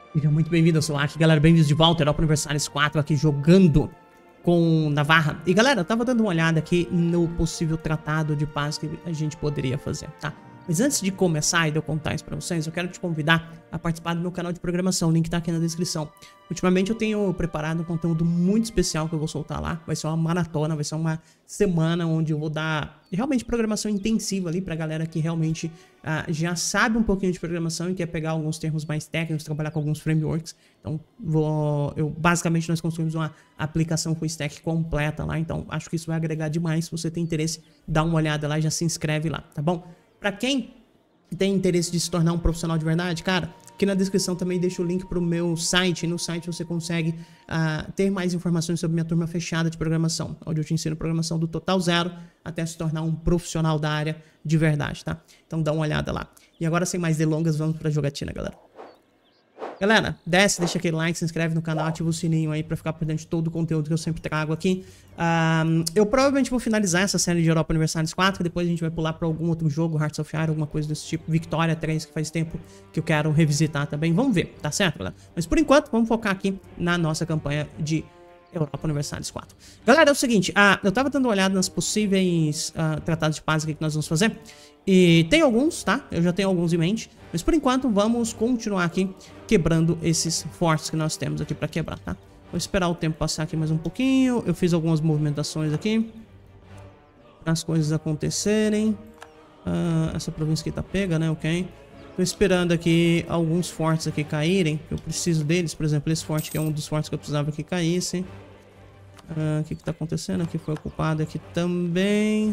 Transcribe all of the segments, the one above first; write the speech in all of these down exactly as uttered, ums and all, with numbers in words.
Seja muito bem-vindo, eu sou o Ark, galera, bem-vindos de volta, Europa Universalis quatro aqui jogando com Navarra. E galera, eu tava dando uma olhada aqui no possível tratado de paz que a gente poderia fazer, tá? Mas antes de começar e de eu contar isso pra vocês, eu quero te convidar a participar do meu canal de programação, o link tá aqui na descrição. Ultimamente eu tenho preparado um conteúdo muito especial que eu vou soltar lá, vai ser uma maratona, vai ser uma semana onde eu vou dar realmente programação intensiva ali pra galera que realmente uh, já sabe um pouquinho de programação e quer pegar alguns termos mais técnicos, trabalhar com alguns frameworks. Então, vou, eu, basicamente nós construímos uma aplicação full stack completa lá, então acho que isso vai agregar demais. Se você tem interesse, dá uma olhada lá e já se inscreve lá, tá bom? Pra quem tem interesse de se tornar um profissional de verdade, cara, aqui na descrição também deixo o link pro meu site. No site você consegue uh, ter mais informações sobre minha turma fechada de programação, onde eu te ensino programação do total zero até se tornar um profissional da área de verdade, tá? Então dá uma olhada lá. E agora, sem mais delongas, vamos pra jogatina, galera. Galera, desce, deixa aquele like, se inscreve no canal, ativa o sininho aí pra ficar por dentro de todo o conteúdo que eu sempre trago aqui. Um, eu provavelmente vou finalizar essa série de Europa Universalis quatro, depois a gente vai pular pra algum outro jogo, Hearts of Iron, alguma coisa desse tipo, Victoria três, que faz tempo que eu quero revisitar também. Vamos ver, tá certo, galera? Mas por enquanto, vamos focar aqui na nossa campanha de Europa Universalis quatro. Galera, é o seguinte, uh, eu tava dando uma olhada nas possíveis uh, tratados de paz aqui que nós vamos fazer. E tem alguns, tá? Eu já tenho alguns em mente. Mas por enquanto vamos continuar aqui quebrando esses fortes que nós temos aqui pra quebrar, tá? Vou esperar o tempo passar aqui mais um pouquinho. Eu fiz algumas movimentações aqui para as coisas acontecerem. Uh, essa província aqui tá pega, né? Ok. Tô esperando aqui alguns fortes aqui caírem. Eu preciso deles. Por exemplo, esse forte que é um dos fortes que eu precisava que caísse. Uh, o que que tá acontecendo? Aqui foi ocupado aqui também.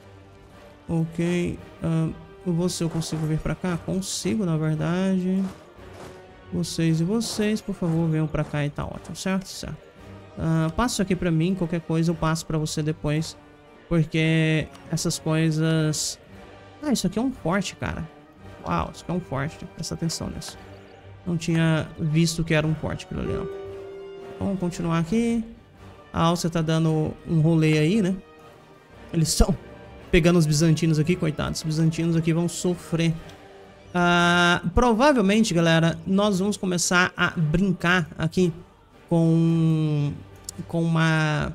Ok. Uh, você, eu consigo vir pra cá? Consigo, na verdade. Vocês e vocês, por favor, venham pra cá e tá ótimo, certo? Certo. Uh, passa isso aqui pra mim, qualquer coisa eu passo pra você depois. Porque essas coisas... Ah, isso aqui é um forte, cara. Uau, isso aqui é um forte. Presta atenção nisso. Não tinha visto que era um forte aquilo ali, não. Vamos continuar aqui. A Áustria tá dando um rolê aí, né? Eles estão pegando os bizantinos aqui, coitados. Os bizantinos aqui vão sofrer. Uh, provavelmente, galera, nós vamos começar a brincar aqui com, com uma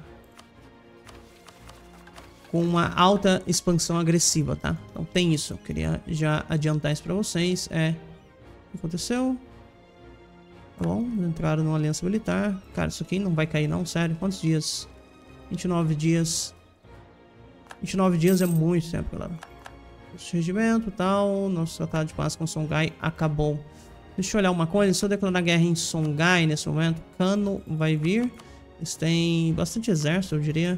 com uma alta expansão agressiva, tá? Então tem isso. Eu queria já adiantar isso pra vocês. É, o que aconteceu? Tá bom, entraram numa aliança militar. Cara, isso aqui não vai cair não, sério. Quantos dias? vinte e nove dias. vinte e nove dias é muito tempo, galera. Esse regimento e tal. Nosso tratado de paz com Songhai acabou. Deixa eu olhar uma coisa. Se eu declarar guerra em Songhai nesse momento, Kano vai vir. Eles têm bastante exército, eu diria.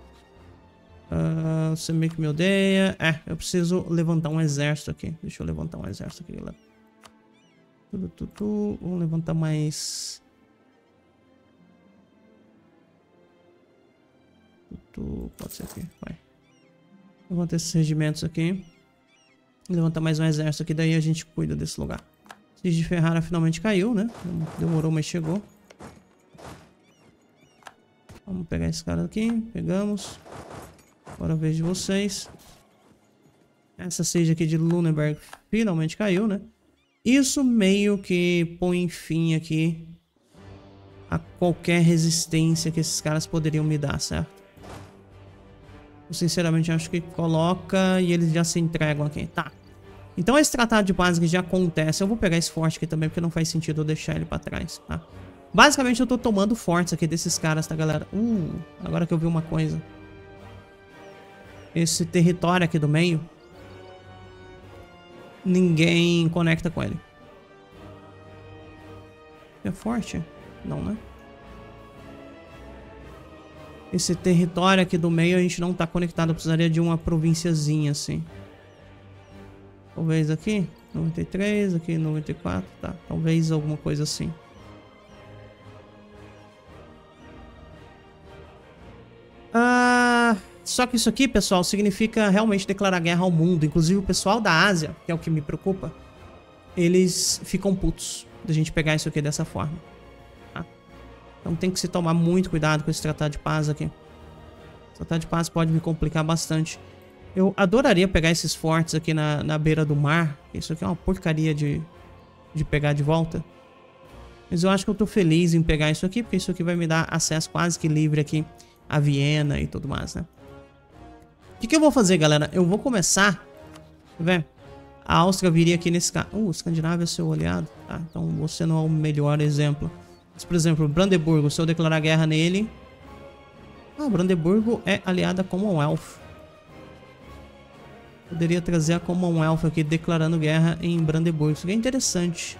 Uh, você meio que me odeia. É, eu preciso levantar um exército aqui. Deixa eu levantar um exército aqui, galera. Tudo, tudo, tudo. Vamos levantar mais... Tudo, pode ser aqui, vai. Levanta esses regimentos aqui. Levanta mais um exército aqui, daí a gente cuida desse lugar. Siege de Ferrara finalmente caiu, né? Demorou, mas chegou. Vamos pegar esse cara aqui. Pegamos. Agora a vez de vocês. Essa siege aqui de Lüneburg finalmente caiu, né? Isso meio que põe fim aqui a qualquer resistência que esses caras poderiam me dar, certo? Eu sinceramente acho que coloca e eles já se entregam aqui. Tá. Então esse tratado de paz que já acontece. Eu vou pegar esse forte aqui também, porque não faz sentido eu deixar ele pra trás, tá? Basicamente eu tô tomando fortes aqui desses caras, tá, galera? Uh, agora que eu vi uma coisa. Esse território aqui do meio, ninguém conecta com ele. É forte? Não, né? Esse território aqui do meio a gente não tá conectado. Eu precisaria de uma provínciazinha assim. Talvez aqui, noventa e três, aqui noventa e quatro, tá. Talvez alguma coisa assim. Ah, só que isso aqui, pessoal, significa realmente declarar guerra ao mundo. Inclusive o pessoal da Ásia, que é o que me preocupa, eles ficam putos da gente pegar isso aqui dessa forma. Então tem que se tomar muito cuidado com esse tratado de paz aqui. O tratado de paz pode me complicar bastante. Eu adoraria pegar esses fortes aqui na, na beira do mar. Isso aqui é uma porcaria de, de pegar de volta. Mas eu acho que eu tô feliz em pegar isso aqui, porque isso aqui vai me dar acesso quase que livre aqui a Viena e tudo mais, né? O que, que eu vou fazer, galera? Eu vou começar... Tá vendo? A Áustria viria aqui nesse caso. Uh, Escandinávia é seu aliado. Tá, então você não é o melhor exemplo. Mas, por exemplo, Brandeburgo, se eu declarar guerra nele... Ah, Brandeburgo é aliada a Commonwealth. Poderia trazer a Commonwealth aqui declarando guerra em Brandeburgo. Isso aqui é interessante.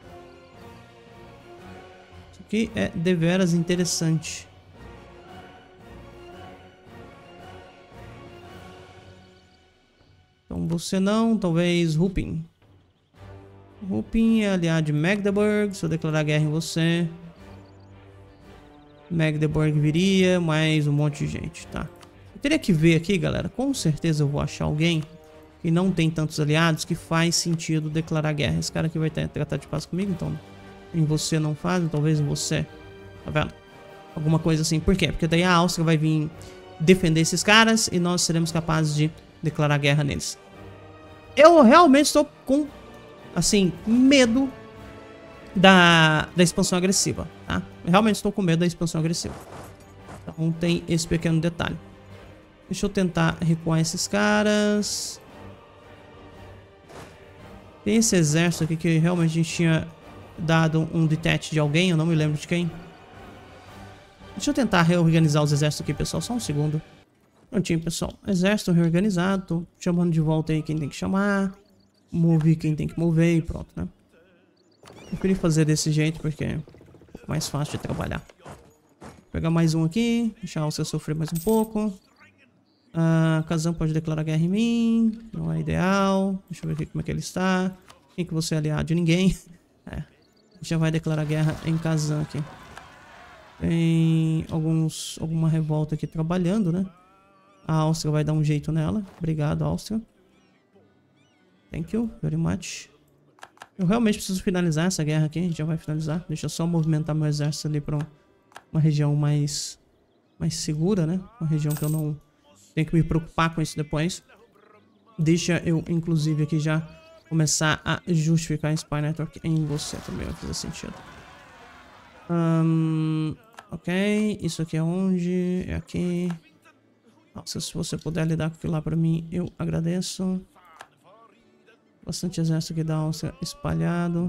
Isso aqui é deveras interessante. Então você não, talvez Ruppin. Ruppin é aliado de Magdeburg. Se eu declarar guerra em você, Magdeburg viria, mais um monte de gente, tá? Eu teria que ver aqui, galera. Com certeza eu vou achar alguém que não tem tantos aliados que faz sentido declarar guerra. Esse cara aqui vai ter tratado de paz comigo, então em você não faz, talvez em você. Tá vendo? Alguma coisa assim. Por quê? Porque daí a Áustria vai vir defender esses caras e nós seremos capazes de declarar guerra neles. Eu realmente estou com, assim, medo da, da expansão agressiva, tá? Eu realmente estou com medo da expansão agressiva. Então tem esse pequeno detalhe. Deixa eu tentar recuar esses caras. Tem esse exército aqui que realmente a gente tinha dado um detach de alguém, eu não me lembro de quem. Deixa eu tentar reorganizar os exércitos aqui, pessoal, só um segundo. Prontinho, pessoal. Exército reorganizado. Tô chamando de volta aí quem tem que chamar. Move quem tem que mover e pronto, né? Preferi fazer desse jeito porque é um pouco mais fácil de trabalhar. Vou pegar mais um aqui. Deixar a Áustria sofrer mais um pouco. Ah, Kazan pode declarar guerra em mim. Não é ideal. Deixa eu ver aqui como é que ele está. Quem que você é aliado? De ninguém. É. A gente já vai declarar guerra em Kazan aqui. Tem alguns, alguma revolta aqui trabalhando, né? A Áustria vai dar um jeito nela. Obrigado, Áustria. Thank you very much. Eu realmente preciso finalizar essa guerra aqui. A gente já vai finalizar. Deixa eu só movimentar meu exército ali para uma região mais, mais segura, né? Uma região que eu não tenho que me preocupar com isso depois. Deixa eu, inclusive, aqui já começar a justificar a Spy Network em você também. Vai fazer sentido. Um, ok. Isso aqui é onde? É aqui. Nossa, se você puder lidar com aquilo lá pra mim, eu agradeço. Bastante exército aqui da Áustria espalhado.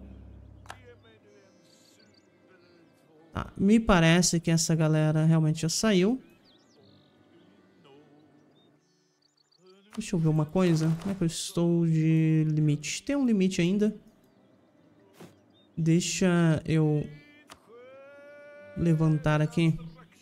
Tá, me parece que essa galera realmente já saiu. Deixa eu ver uma coisa. Como é que eu estou de limite? Tem um limite ainda. Deixa eu levantar aqui.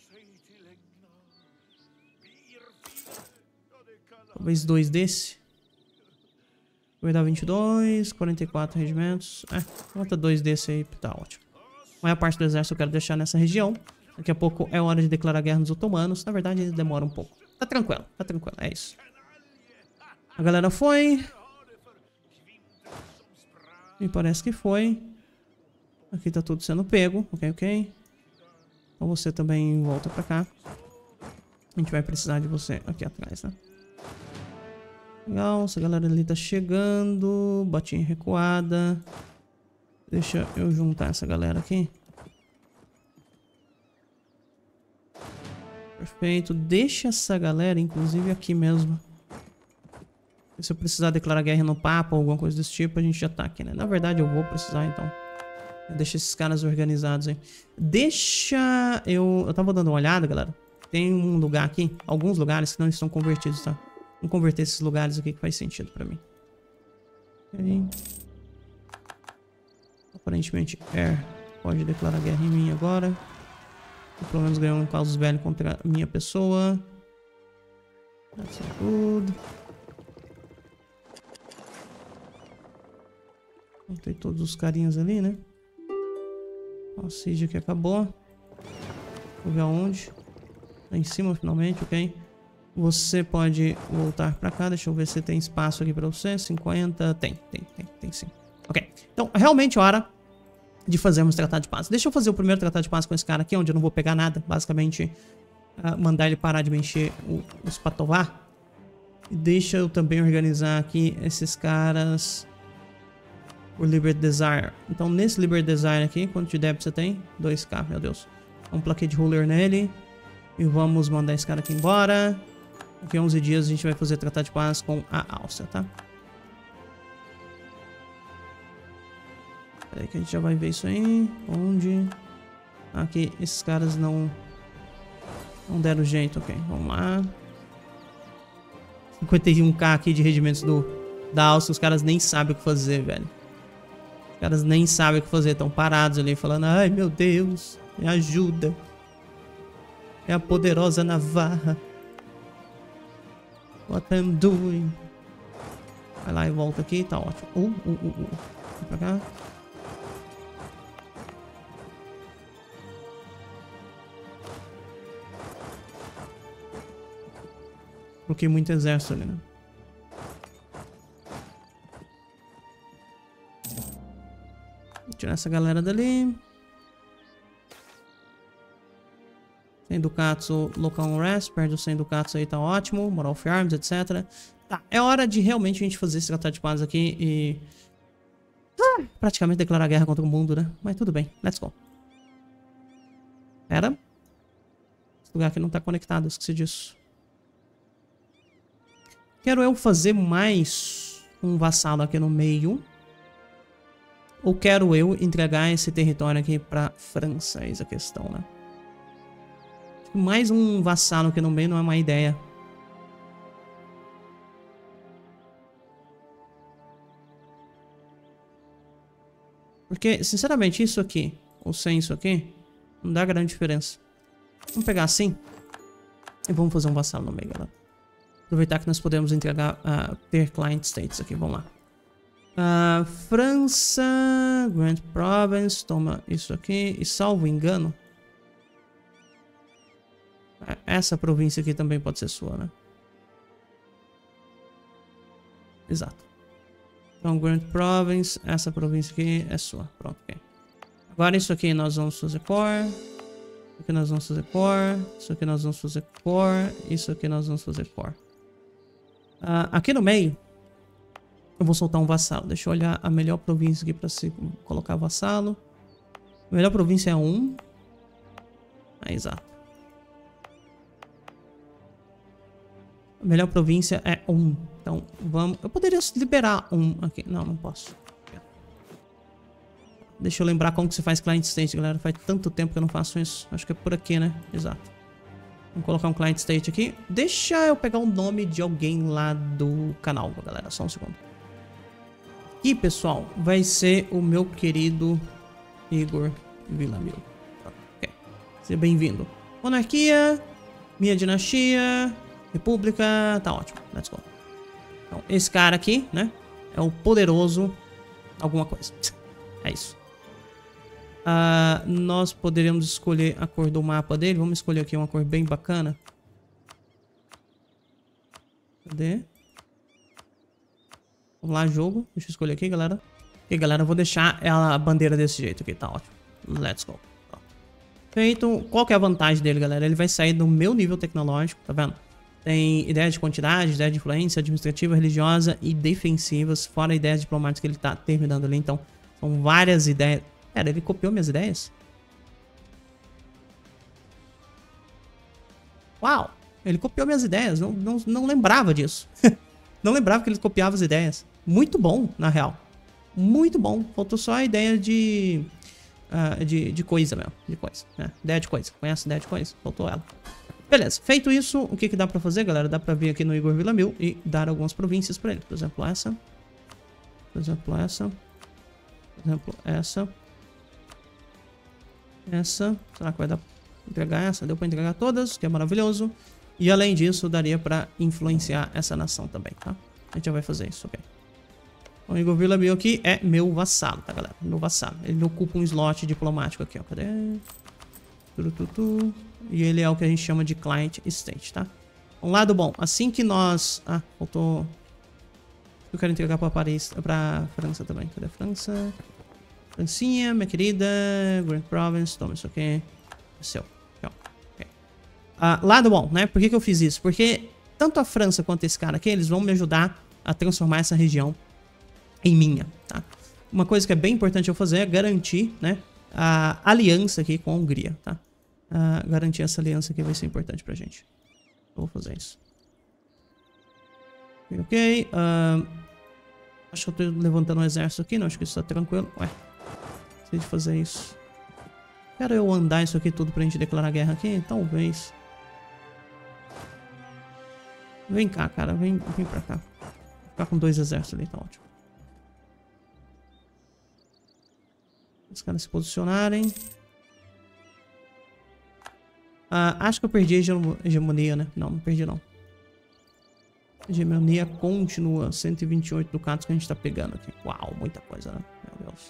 Talvez dois desse. Vai dar vinte e dois, quarenta e quatro regimentos. É, bota dois desse aí, tá ótimo. A maior parte do exército eu quero deixar nessa região. Daqui a pouco é hora de declarar guerra nos otomanos. Na verdade, eles demoram um pouco. Tá tranquilo, tá tranquilo, é isso. A galera foi. Me parece que foi. Aqui tá tudo sendo pego, ok, ok. Então você também volta pra cá. A gente vai precisar de você aqui atrás, né? Legal, essa galera ali tá chegando. Botinha recuada. Deixa eu juntar essa galera aqui. Perfeito. Deixa essa galera, inclusive, aqui mesmo. Se eu precisar declarar guerra no Papa ou alguma coisa desse tipo, a gente já tá aqui, né? Na verdade, eu vou precisar, então. Deixa esses caras organizados aí. Deixa eu... Eu tava dando uma olhada, galera. Tem um lugar aqui, alguns lugares que não estão convertidos, tá? Vamos converter esses lugares aqui que faz sentido pra mim. Okay. Aparentemente, Air pode declarar guerra em mim agora. Eu, pelo menos ganhou um caos velho contra a minha pessoa. That's good. Tem todos os carinhas ali, né? A siege aqui acabou. Vou ver aonde. Lá em cima, finalmente, ok. Você pode voltar pra cá. Deixa eu ver se tem espaço aqui pra você. cinquenta. Tem, tem, tem, tem sim. Ok. Então, realmente é hora de fazermos tratado de paz. Deixa eu fazer o primeiro tratado de paz com esse cara aqui, onde eu não vou pegar nada. Basicamente, uh, mandar ele parar de mexer o, os patovar. E deixa eu também organizar aqui esses caras O Liberty Desire. Então, nesse Liberty Desire aqui, quanto de débito você tem? dois K, meu Deus. Um plaquete ruler nele. E vamos mandar esse cara aqui embora. Daqui a onze dias a gente vai fazer tratado de paz com a Áustria, tá? Peraí que a gente já vai ver isso aí. Onde? Aqui, esses caras não... Não deram jeito, ok. Vamos lá. cinquenta e um K aqui de regimentos do, da Áustria. Os caras nem sabem o que fazer, velho. Os caras nem sabem o que fazer. Estão parados ali falando: ai, meu Deus, me ajuda. É a poderosa Navarra. What I'm doing. Vai lá e volta aqui. Tá ótimo. Uh, uh, uh, uh. Vem pra cá. Coloquei muito exército ali, né? Vou tirar essa galera dali. cem Ducatos, local unrest. Perde os cem Ducatos aí, tá ótimo. Moral of Arms, etcétera. Tá, é hora de realmente a gente fazer esse tratado de paz aqui e... Ah, praticamente declarar guerra contra o mundo, né? Mas tudo bem, let's go. Pera. Esse lugar aqui não tá conectado, esqueci disso. Quero eu fazer mais um vassalo aqui no meio? Ou quero eu entregar esse território aqui pra França? Eis a questão, né? Mais um vassalo aqui no meio não é uma ideia. Porque, sinceramente, isso aqui, ou sem isso aqui, não dá grande diferença. Vamos pegar assim e vamos fazer um vassalo no meio, galera. Aproveitar que nós podemos entregar, uh, ter client states aqui, vamos lá. Uh, França, Grand Province, toma isso aqui. E salvo engano, essa província aqui também pode ser sua, né? Exato. Então, Grand Province, essa província aqui é sua. Pronto, ok. Agora isso aqui nós vamos fazer core. Isso aqui nós vamos fazer core. Isso aqui nós vamos fazer core. Isso aqui nós vamos fazer core. Uh, aqui no meio, eu vou soltar um vassalo. Deixa eu olhar a melhor província aqui para se colocar vassalo. A melhor província é um. Ah, exato. A melhor província é um. Então, vamos... Eu poderia liberar um aqui. Não, não posso. Deixa eu lembrar como que se faz client state, galera. Faz tanto tempo que eu não faço isso. Acho que é por aqui, né? Exato. Vamos colocar um client state aqui. Deixa eu pegar o nome de alguém lá do canal, galera. Só um segundo. E, pessoal, vai ser o meu querido Igor Villamil. Ok. Seja bem-vindo. Monarquia. Minha dinastia. República. Tá ótimo. Let's go. Então, esse cara aqui, né? É o poderoso alguma coisa. É isso. Uh, nós poderíamos escolher a cor do mapa dele. Vamos escolher aqui uma cor bem bacana. Cadê? Vamos lá, jogo. Deixa eu escolher aqui, galera. Ok, galera, eu vou deixar a bandeira desse jeito aqui. Tá ótimo. Let's go. Pronto. Feito. Qual que é a vantagem dele, galera? Ele vai sair do meu nível tecnológico, tá vendo? Tem ideia de quantidade, ideia de influência administrativa, religiosa e defensivas. Fora ideias diplomáticas que ele tá terminando ali. Então, são várias ideias. Pera, ele copiou minhas ideias? Uau! Ele copiou minhas ideias. Não, não, não lembrava disso. Não lembrava que ele copiava as ideias. Muito bom, na real. Muito bom. Faltou só a ideia de... Uh, de, de coisa mesmo. De coisa. Né? Ideia de coisa. Conhece a ideia de coisa? Faltou ela. Beleza. Feito isso, o que, que dá pra fazer, galera? Dá pra vir aqui no Igor Villamil e dar algumas províncias pra ele. Por exemplo, essa. Por exemplo, essa. Por exemplo, essa. Essa. Será que vai dar pra entregar essa? Deu pra entregar todas, que é maravilhoso. E além disso, daria pra influenciar essa nação também, tá? A gente já vai fazer isso, ok? O Igor Villamil aqui é meu vassalo, tá, galera? Meu vassalo. Ele ocupa um slot diplomático aqui, ó. Cadê? Turututu. E ele é o que a gente chama de client state, tá? Um lado bom, assim que nós... Ah, faltou... Eu quero entregar pra Paris, pra França também. Cadê a França? Francinha, minha querida. Grand Province, toma isso aqui. É seu. Okay. Ah, lado bom, né? Por que que eu fiz isso? Porque tanto a França quanto esse cara aqui, eles vão me ajudar a transformar essa região em minha, tá? uma coisa que é bem importante eu fazer é garantir, né, a aliança aqui com a Hungria, tá? Uh, garantir essa aliança aqui vai ser importante pra gente. Eu vou fazer isso. Ok, ok. Uh, acho que eu tô levantando um exército aqui, não, acho que isso tá tranquilo. Ué, sei de fazer isso. Quero eu andar isso aqui tudo pra gente declarar guerra aqui? Talvez. Vem cá, cara. Vem, vem pra cá. Vou ficar com dois exércitos ali, tá ótimo. Os caras se posicionarem. Ah, acho que eu perdi a hegemonia, né? Não, não perdi não. A hegemonia continua. cento e vinte e oito ducados que a gente tá pegando aqui. Uau, muita coisa, né? Meu Deus.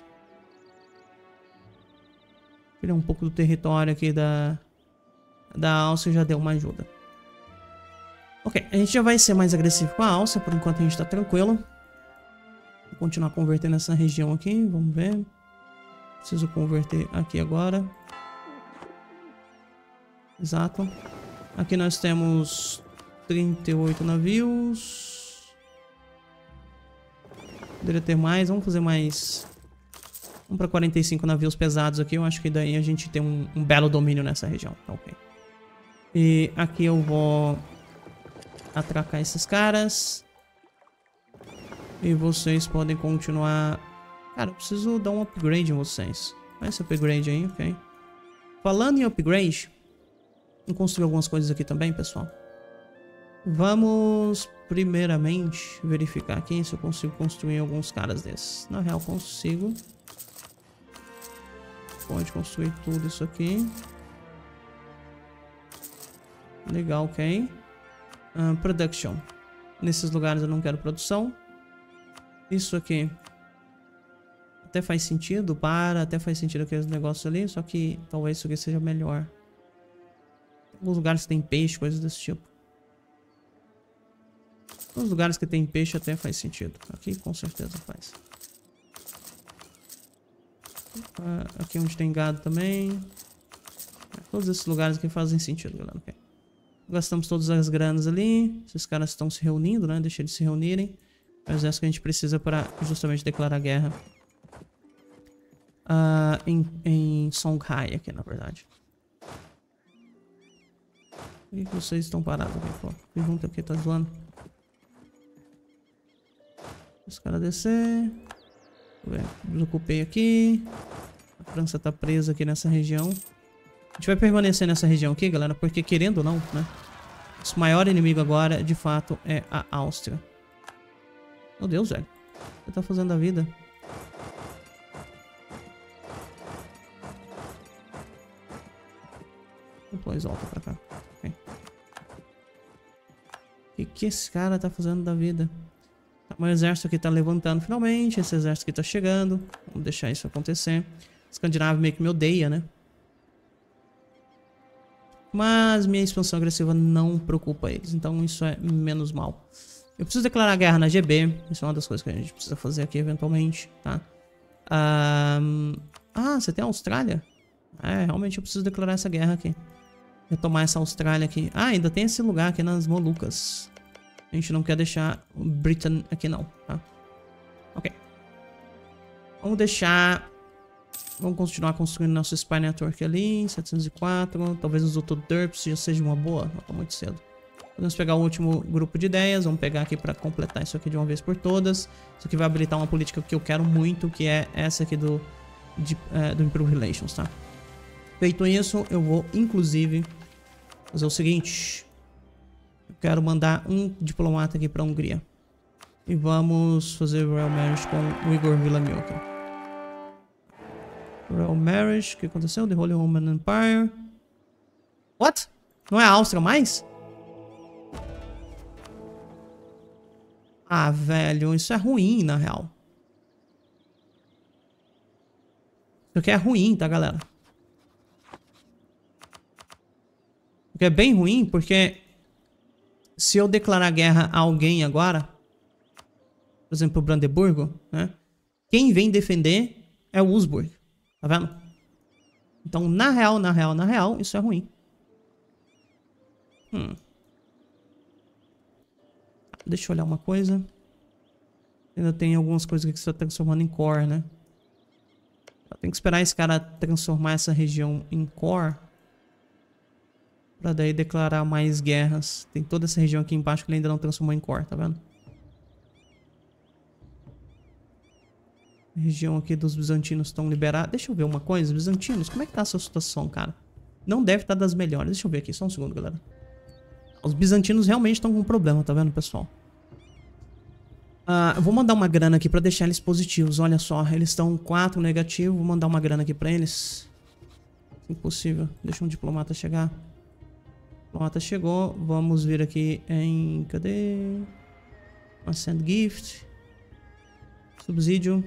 Tirar um pouco do território aqui da, da Áustria já deu uma ajuda. Ok, a gente já vai ser mais agressivo com a Áustria. Por enquanto a gente tá tranquilo. Vou continuar convertendo essa região aqui. Vamos ver. Preciso converter aqui agora. Exato. Aqui nós temos trinta e oito navios. Poderia ter mais. Vamos fazer mais. Vamos para quarenta e cinco navios pesados aqui. Eu acho que daí a gente tem um, um belo domínio nessa região. Ok. E aqui eu vou atracar esses caras. E vocês podem continuar. Cara, eu preciso dar um upgrade em vocês. Olha esse upgrade aí, ok. Falando em upgrade, vou construir algumas coisas aqui também, pessoal. Vamos primeiramente verificar aqui se eu consigo construir alguns caras desses. Na real, consigo. Pode construir tudo isso aqui. Legal, ok. Uh, production. Nesses lugares eu não quero produção. Isso aqui até faz sentido, para, até faz sentido aqueles negócios ali, só que talvez isso aqui seja melhor. Alguns lugares que tem peixe, coisas desse tipo. Alguns lugares que tem peixe até faz sentido. Aqui com certeza faz. Uh, aqui onde tem gado também. Todos esses lugares aqui fazem sentido, galera. Okay. Gastamos todas as granas ali. Esses caras estão se reunindo, né? Deixa eles se reunirem. É o exército que a gente precisa para justamente declarar guerra. Uh, em, em Songhai aqui, na verdade. Por que vocês estão parados aqui, pô? Pergunta aqui, tá zoando. Os caras descer. Desocupei aqui. A França tá presa aqui nessa região. A gente vai permanecer nessa região aqui, galera, porque querendo ou não, né? Nosso maior inimigo agora, de fato, é a Áustria. Meu Deus, velho. O que você tá fazendo da vida? Depois volta pra cá. Okay. O que, que esse cara tá fazendo da vida? O meu exército aqui tá levantando finalmente. Esse exército aqui tá chegando. Vamos deixar isso acontecer. O escandinavo meio que me odeia, né? Mas minha expansão agressiva não preocupa eles. Então isso é menos mal. Eu preciso declarar guerra na G B. Isso é uma das coisas que a gente precisa fazer aqui eventualmente, tá? Um... Ah, você tem a Austrália? É, realmente eu preciso declarar essa guerra aqui. Retomar essa Austrália aqui. Ah, ainda tem esse lugar aqui nas Molucas. A gente não quer deixar o Britain aqui não, tá? Ok. Vamos deixar... Vamos continuar construindo nosso Spy Network ali. setecentos e quatro. Talvez os Autoderps já seja uma boa. Não tá muito cedo. Podemos pegar o último grupo de ideias. Vamos pegar aqui para completar isso aqui de uma vez por todas. Isso aqui vai habilitar uma política que eu quero muito, que é essa aqui do, de, é, do Improved Relations, tá? Feito isso, eu vou, inclusive, fazer o seguinte. Eu quero mandar um diplomata aqui para a Hungria. E vamos fazer Royal Marriage com o Igor Villamilka. Royal Marriage, o que aconteceu? The Holy Roman Empire. What? Não é a Áustria mais? Ah, velho, isso é ruim, na real. Isso aqui é ruim, tá, galera? O que é bem ruim, porque se eu declarar guerra a alguém agora, por exemplo, o Brandeburgo, né? Quem vem defender é o Wurzburg, tá vendo? Então, na real, na real, na real, isso é ruim. Hum. Deixa eu olhar uma coisa. Ainda tem algumas coisas aqui que você tá transformando em core, né? Tem que esperar esse cara transformar essa região em core. Pra daí declarar mais guerras. Tem toda essa região aqui embaixo que ele ainda não transformou em core, tá vendo? A região aqui dos bizantinos estão liberados. Deixa eu ver uma coisa. Bizantinos, como é que tá a sua situação, cara? Não deve estar das melhores. Deixa eu ver aqui, só um segundo, galera. Os bizantinos realmente estão com problema, tá vendo, pessoal? Uh, eu vou mandar uma grana aqui pra deixar eles positivos. Olha só, eles estão quatro negativo. Vou mandar uma grana aqui pra eles. Impossível. Deixa um diplomata chegar. O diplomata chegou. Vamos vir aqui em... Cadê? Send gift. Subsídio.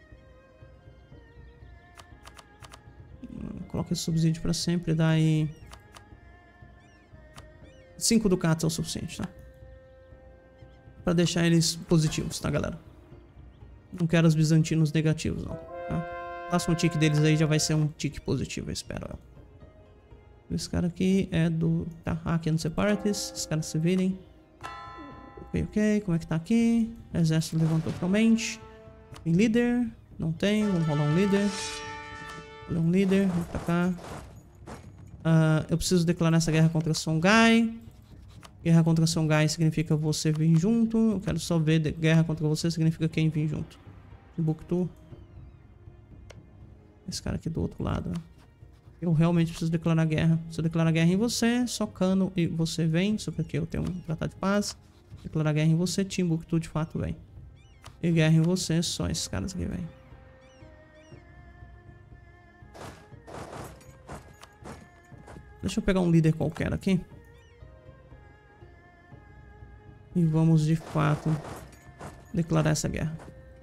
Coloca esse subsídio pra sempre. Daí... cinco ducatos é o suficiente, tá? Pra deixar eles positivos, tá, galera? Não quero os bizantinos negativos, não, tá? O próximo tique deles aí já vai ser um tique positivo, eu espero. Eu. Esse cara aqui é do... Tá, aqui é no Separatists. Esses caras se virem. Ok, ok. Como é que tá aqui? O exército levantou totalmente. Tem líder? Não tem. Vamos rolar um líder. Rolar um líder. Vamos pra cá. Uh, eu preciso declarar essa guerra contra Songhai. Guerra contra Songhai significa você vir junto. Eu quero só ver guerra contra você significa quem vir junto. Timbuktu. Esse cara aqui do outro lado. Eu realmente preciso declarar guerra. Se eu declarar guerra em você, Socano e você vem. Só porque eu tenho um tratado de paz. Declarar guerra em você, Timbuktu de fato vem. E guerra em você, só esses caras aqui vêm. Deixa eu pegar um líder qualquer aqui. E vamos de fato declarar essa guerra.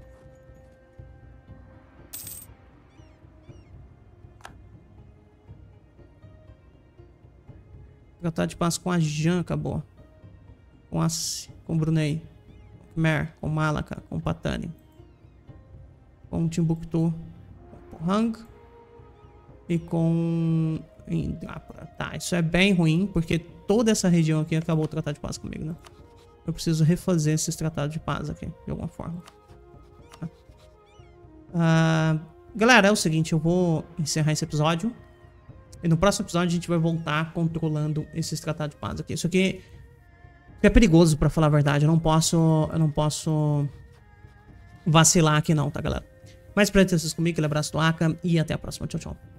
Tratado de paz com a Jan acabou. Com a com Brunei. Com Mer, com Malacca, com Patani. Com Timbuktu. Com Hang. E com... Tá, isso é bem ruim, porque toda essa região aqui acabou o tratado de paz comigo, né? Eu preciso refazer esses tratados de paz aqui, de alguma forma. Uh, galera, é o seguinte, eu vou encerrar esse episódio. E no próximo episódio a gente vai voltar controlando esses tratados de paz aqui. Isso aqui é perigoso, pra falar a verdade. Eu não posso, eu não posso vacilar aqui não, tá, galera? Mas pra ter vocês comigo, aquele abraço do Aka e até a próxima. Tchau, tchau.